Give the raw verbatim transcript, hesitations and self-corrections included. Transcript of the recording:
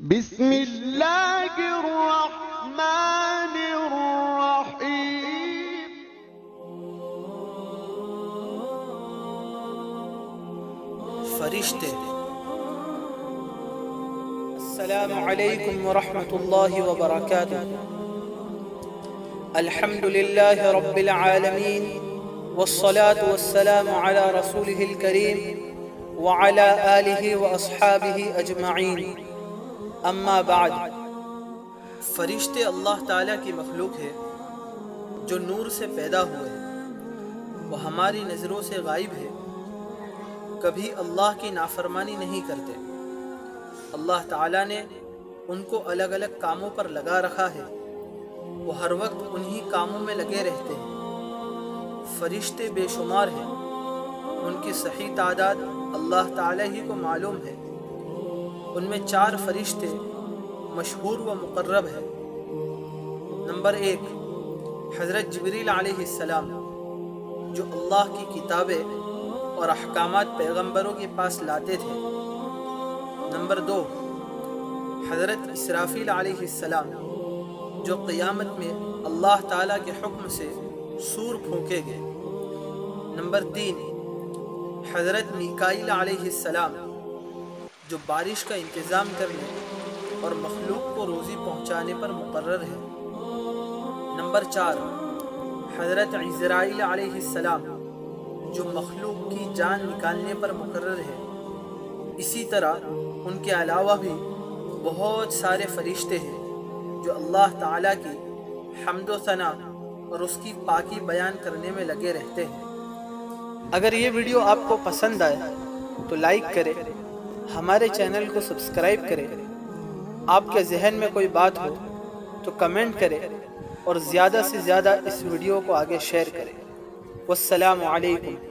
بسم اللہ الرحمن الرحیم۔ فرشتے۔ السلام علیکم ورحمۃ اللہ وبرکاتہ۔ الحمد للہ رب العالمین والصلاة والسلام علی رسولہ الکریم وعلی آلہ واصحابہ اجمعین، اما بعد۔ فرشتے اللہ تعالیٰ کی مخلوق ہے جو نور سے پیدا ہوئے ہیں۔ وہ ہماری نظروں سے غائب ہے، کبھی اللہ کی نافرمانی نہیں کرتے۔ اللہ تعالیٰ نے ان کو الگ الگ کاموں پر لگا رکھا ہے، وہ ہر وقت انہی کاموں میں لگے رہتے ہیں۔ فرشتے بے شمار ہیں، ان کی صحیح تعداد اللہ تعالیٰ ہی کو معلوم ہے۔ ان میں چار فرشتے مشہور و مقرب ہیں۔ نمبر ایک، حضرت جبریل علیہ السلام، جو اللہ کی کتابیں اور احکامات پیغمبروں کے پاس لاتے تھے۔ نمبر دو، حضرت اسرافیل علیہ السلام، جو قیامت میں اللہ تعالیٰ کے حکم سے سور پھونکے گئے۔ نمبر تین، حضرت میکائیل علیہ السلام، جو بارش کا انتظام کرنے اور مخلوق کو روزی پہنچانے پر مقرر ہے۔ نمبر چار، حضرت عزرائیل علیہ السلام، جو مخلوق کی جان نکالنے پر مقرر ہے۔ اسی طرح ان کے علاوہ بھی بہت سارے فرشتے ہیں جو اللہ تعالیٰ کی حمد و ثنا اور اس کی پاکی بیان کرنے میں لگے رہتے ہیں۔ اگر یہ ویڈیو آپ کو پسند آئے تو لائک کریں، ہمارے چینل کو سبسکرائب کریں۔ آپ کے ذہن میں کوئی بات ہو تو کمنٹ کریں اور زیادہ سے زیادہ اس ویڈیو کو آگے شیئر کریں۔ والسلام علیکم۔